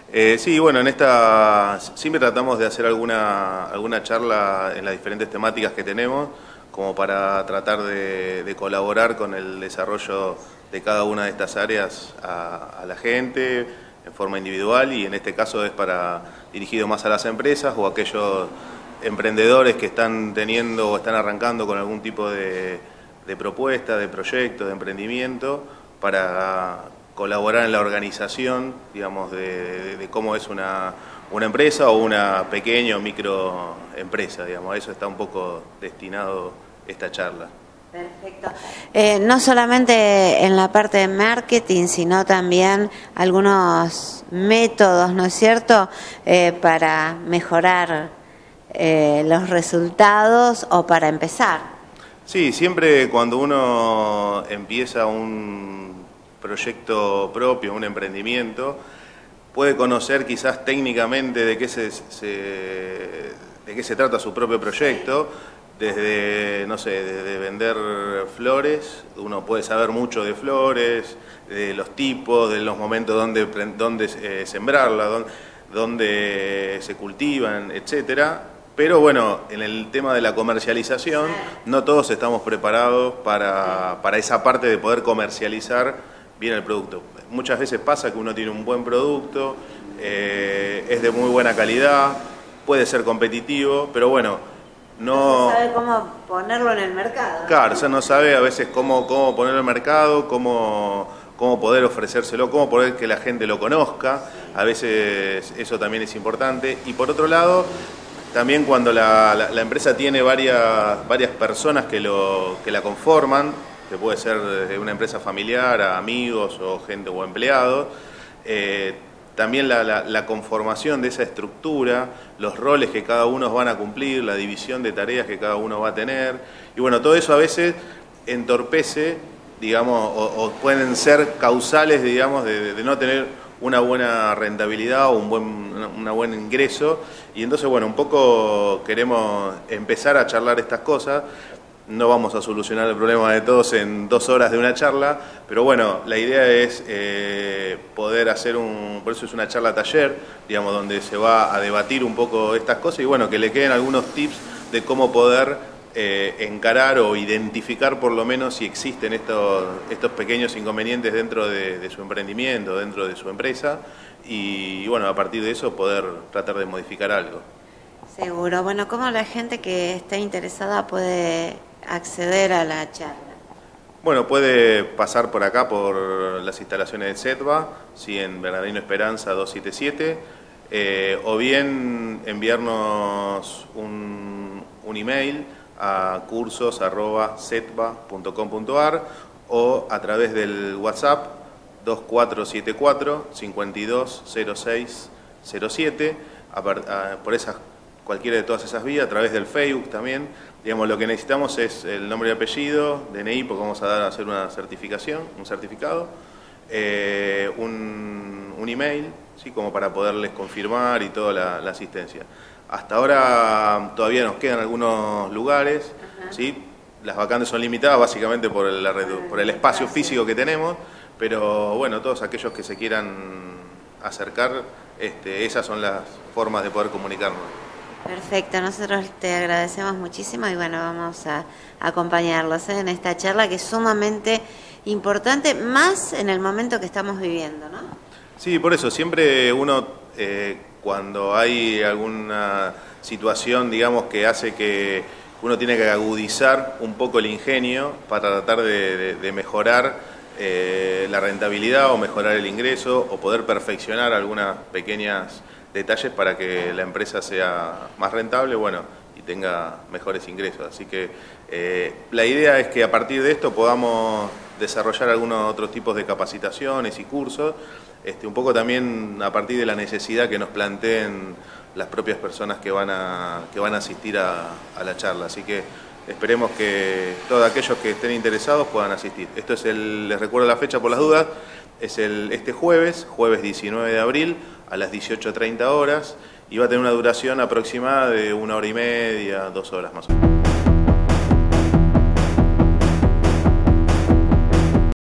Sí, bueno, en esta siempre tratamos de hacer alguna charla en las diferentes temáticas que tenemos, como para tratar de colaborar con el desarrollo de cada una de estas áreas a la gente en forma individual, y en este caso es dirigido más a las empresas o a aquellos emprendedores que están teniendo o están arrancando con algún tipo de propuesta, de proyecto, de emprendimiento, para colaborar en la organización, digamos, de cómo es una empresa o una pequeña o microempresa, digamos. A eso está un poco destinado esta charla. Perfecto. No solamente en la parte de marketing, sino también algunos métodos, ¿no es cierto?, para mejorar los resultados o para empezar. Sí, siempre cuando uno empieza un proyecto propio, un emprendimiento, puede conocer quizás técnicamente de qué se trata su propio proyecto. Desde, no sé, desde vender flores, uno puede saber mucho de flores, de los tipos, de los momentos donde sembrarla, donde se cultivan, etcétera. Pero bueno, en el tema de la comercialización, no todos estamos preparados para esa parte de poder comercializar bien el producto. Muchas veces pasa que uno tiene un buen producto, es de muy buena calidad, puede ser competitivo, pero bueno, no sabe cómo ponerlo en el mercado. Claro, o sea, no sabe a veces cómo ponerlo en el mercado, cómo poder ofrecérselo, cómo poder que la gente lo conozca. A veces eso también es importante. Y por otro lado, también cuando la empresa tiene varias personas que la conforman, que puede ser desde una empresa familiar a amigos o gente o empleados, también la conformación de esa estructura, los roles que cada uno van a cumplir, la división de tareas que cada uno va a tener, y bueno, todo eso a veces entorpece, digamos, o pueden ser causales, digamos, de no tener una buena rentabilidad o un buen ingreso. Y entonces, bueno, un poco queremos empezar a charlar estas cosas. No vamos a solucionar el problema de todos en 2 horas de una charla, pero bueno, la idea es poder hacer por eso es una charla taller, digamos, donde se va a debatir un poco estas cosas y bueno, que le queden algunos tips de cómo poder encarar o identificar por lo menos si existen estos pequeños inconvenientes dentro de su emprendimiento, dentro de su empresa, y bueno, a partir de eso poder tratar de modificar algo. Seguro. Bueno, ¿cómo la gente que esté interesada puede acceder a la charla? Bueno, puede pasar por acá, por las instalaciones de CETBA, ¿sí?, en Bernardino Esperanza 277, o bien enviarnos un email a cursos@cetba.com.ar o a través del WhatsApp 2474-520607, por cualquiera de todas esas vías, a través del Facebook también. Digamos, lo que necesitamos es el nombre y apellido, DNI, porque vamos a hacer una certificación, un certificado, un email, ¿sí?, como para poderles confirmar y toda la asistencia. Hasta ahora todavía nos quedan algunos lugares, ¿sí? Las vacantes son limitadas básicamente por el espacio físico que tenemos, pero bueno, todos aquellos que se quieran acercar, esas son las formas de poder comunicarnos. Perfecto, nosotros te agradecemos muchísimo y bueno, vamos a acompañarlos en esta charla que es sumamente importante, más en el momento que estamos viviendo, ¿no? Sí, por eso, siempre uno, cuando hay alguna situación, digamos, que hace que uno tiene que agudizar un poco el ingenio para tratar de mejorar la rentabilidad o mejorar el ingreso o poder perfeccionar algunas pequeñas detalles para que la empresa sea más rentable, bueno, y tenga mejores ingresos. Así que la idea es que a partir de esto podamos desarrollar algunos otros tipos de capacitaciones y cursos, un poco también a partir de la necesidad que nos planteen las propias personas que van a asistir a la charla. Así que esperemos que todos aquellos que estén interesados puedan asistir. Esto es les recuerdo la fecha por las dudas, es este jueves 19 de abril, a las 18:30 horas, y va a tener una duración aproximada de 1 hora y media, 2 horas más o menos.